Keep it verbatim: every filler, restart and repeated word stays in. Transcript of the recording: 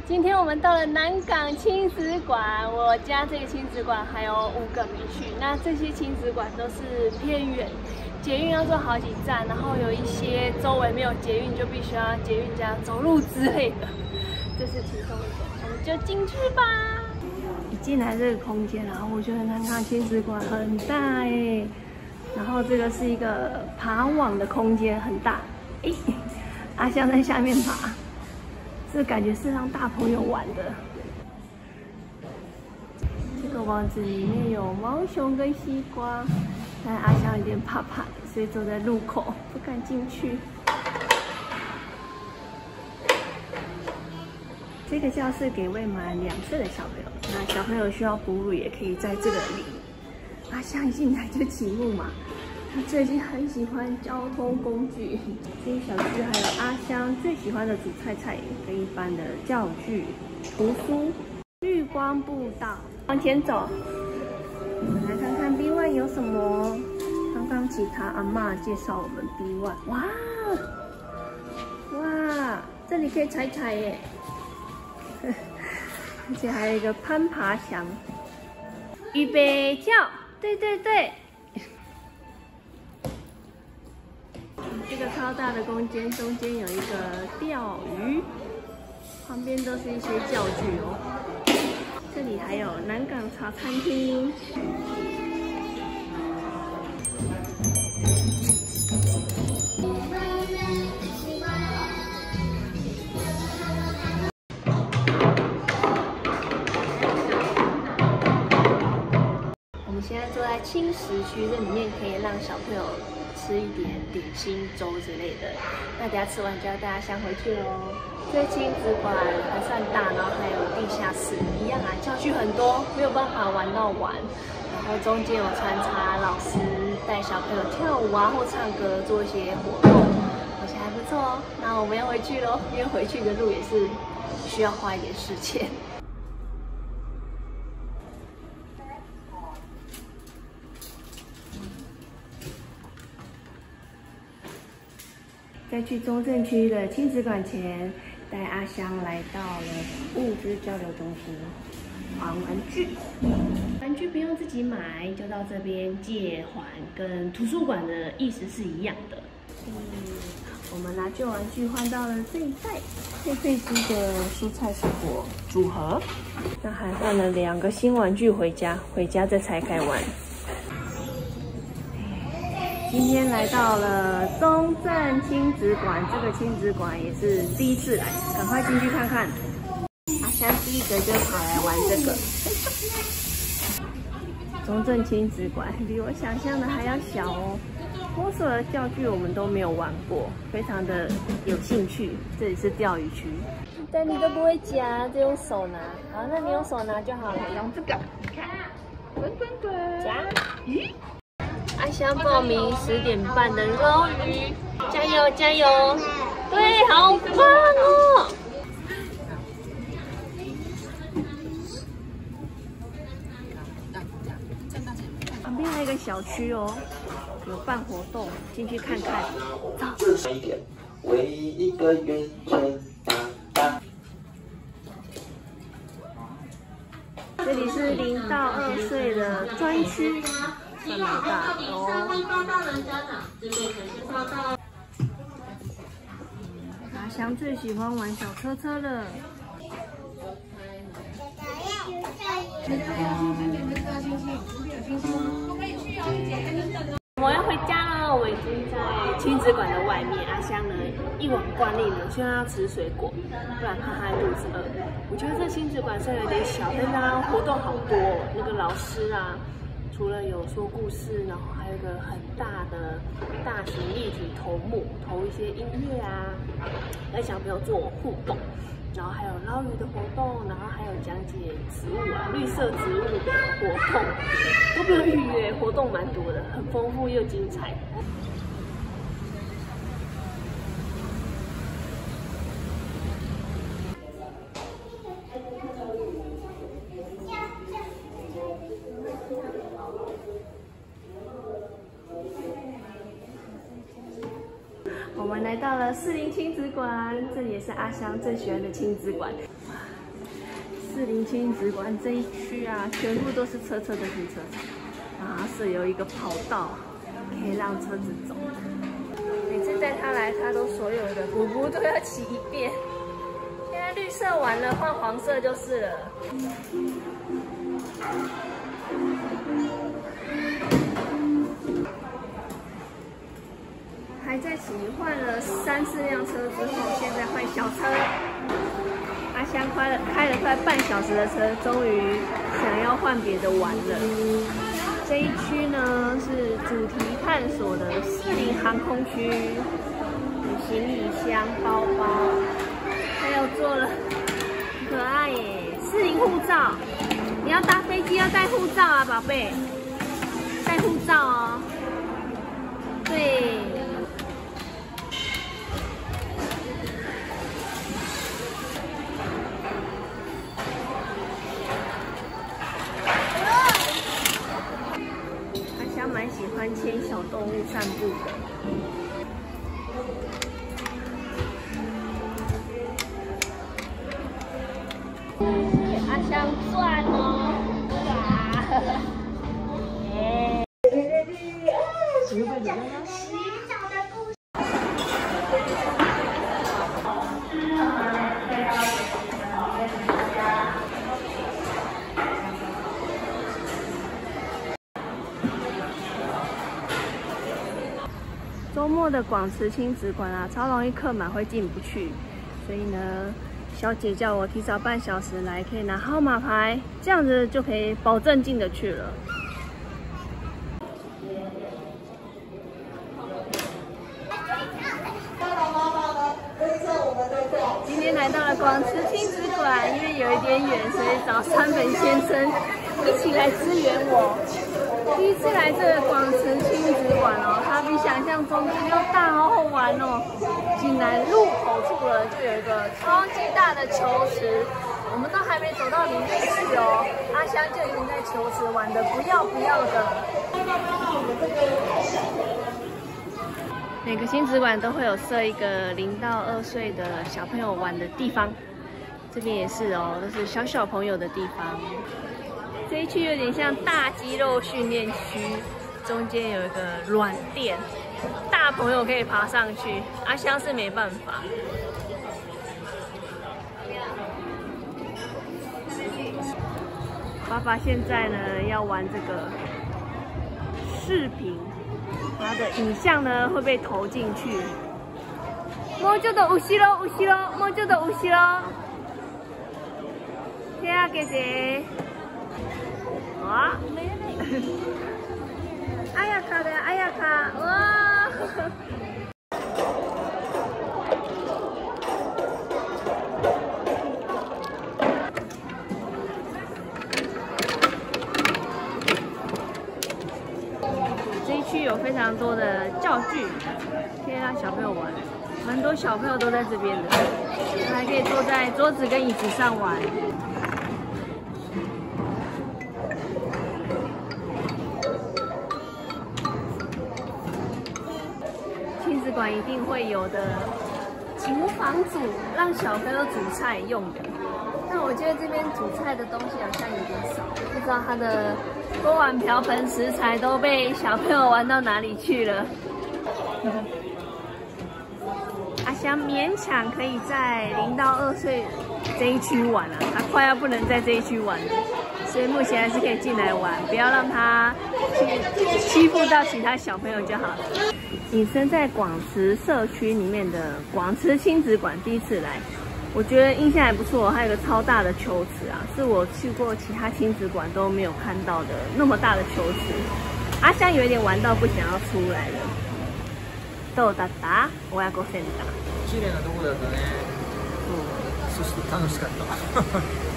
今天我们到了南港亲子馆，我家这个亲子馆还有五个没去。那这些亲子馆都是偏远，捷运要坐好几站，然后有一些周围没有捷运，就必须要捷运加走路之类的。这是其中一个，我们就进去吧。一进来这个空间，然后我觉得南港亲子馆很大哎，然后这个是一个爬网的空间，很大。哎，阿香在下面爬。 这感觉是让大朋友玩的。这个网子里面有毛熊跟西瓜，但阿香有点怕怕的，所以走在路口不敢进去。这个教室给未满两岁的小朋友，那小朋友需要哺乳也可以在这个里。阿香一进来就起雾嘛。 他最近很喜欢交通工具，这些小区还有阿香最喜欢的煮菜菜跟一般的教具、图书、绿光步道，往前走。我们来看看 B 一 有什么。刚刚其他阿嬷介绍我们 B 一， 哇哇，这里可以踩踩耶，而且还有一个攀爬墙。预备跳，对对对。 这个超大的空间，中间有一个钓鱼，旁边都是一些教具哦。这里还有南港茶餐厅。我们现在坐在轻食区，这里面可以让小朋友 吃一点点心粥之类的，那等下吃完就要带阿香回去喽。这亲子馆还算大，然后还有地下室，一样啊，教具很多，没有办法玩到完。然后中间有穿插老师带小朋友跳舞啊，或唱歌，做一些活动，而且还不错哦。那我们要回去喽，因为回去的路也是需要花一点时间。 在去中正区的亲子馆前，带阿香来到了物资交流中心还玩具。玩具不用自己买，就到这边借还，跟图书馆的意思是一样的。嗯，我们拿旧玩具换到了这一袋佩佩猪的蔬菜水果组合，那还换了两个新玩具回家，回家再拆开玩。 今天来到了中正亲子馆，这个亲子馆也是第一次来，赶快进去看看。阿香第一个就跑来玩这个。中正亲子馆比我想象的还要小哦，摸索的教具我们都没有玩过，非常的有兴趣。这里是钓鱼区，但你都不会夹，就用手拿。好，那你用手拿就好了。用这个，你看，滚滚滚，夹，咦？ 阿香报名十点半的捞鱼，加油加油！对，好棒哦！旁边还有一个小区哦，有办活动，进去看看。走。一点，围一个圆圈，哒哒。这里是零到二岁的专区。 算蛮大的哦。阿香最喜欢玩小车车了。我要回家了，我已经在亲子馆的外面。阿香呢，一往惯例呢，希望要吃水果，不然怕他肚子饿。我觉得这亲子馆虽然有点小，但它活动好多，那个老师啊。 除了有说故事，然后还有一个很大的大型立体投幕，投一些音乐啊，跟小朋友做互动，然后还有捞鱼的活动，然后还有讲解植物啊，绿色植物的活动，都不用预约，活动蛮多的，很丰富又精彩。 我们来到了士林亲子馆，这里也是阿香最喜欢的亲子馆。 士林亲子馆这一区啊，全部都是车车的停车场，然后是有一个跑道，可以让车子走。每次带他来，他都所有的补补都要骑一遍。现在绿色完了，换黄色就是了。还在骑，换了三四辆车之后，现在换小车。阿香开了开了快半小时的车，终于想要换别的玩了。这一区呢是主题探索的士林航空区，有行李箱、包包，还有做了可爱耶士林护照。你要搭飞机要带护照啊，宝贝，带护照哦。对。蛮喜欢牵小动物散步的。阿香转哦，哇！耶！洗澡的故事。周末的广慈亲子馆啊，超容易客满，会进不去。所以呢，小姐叫我提早半小时来，可以拿号码牌，这样子就可以保证进得去了。今天来到了广慈亲子馆，因为有一点远，所以找川本先生一起来支援我。第一次来这个广慈亲子馆哦，它比想象中还要大，好好玩哦！进来入口处了，就有一个超级大的球池，我们都还没走到里面去哦，阿香就已经在球池玩的不要不要的。每个亲子馆都会有设一个零到二岁的小朋友玩的地方，这边也是哦，都是小小朋友的地方。这一区有点像大肌肉训练区，中间有一个软垫，大朋友可以爬上去，阿香是没办法。爸爸现在呢要玩这个视频，他的影像呢会被投进去。もうちょっと後ろ後ろ、もうちょっと後ろ。手上げて。哇！阿雅卡的阿雅卡，哇！这一区有非常多的教具，可以让小朋友玩，蛮多小朋友都在这边的，还可以坐在桌子跟椅子上玩。亲子馆一定会有的厨房组，让小朋友煮菜用的。但我觉得这边煮菜的东西好像有点少，不知道它的锅碗瓢盆食材都被小朋友玩到哪里去了。阿香勉强可以在零到二岁这一区玩了、啊，他快要不能在这一区玩了，所以目前还是可以进来玩，不要让他去欺负到其他小朋友就好了。隐身在广慈社区里面的广慈亲子馆，第一次来，我觉得印象还不错，还有个超大的球池啊，是我去过其他亲子馆都没有看到的那么大的球池。阿香有一点玩到不想要出来了。どうだった？親子センター。 綺麗なとこだったね。うん。そして楽しかった。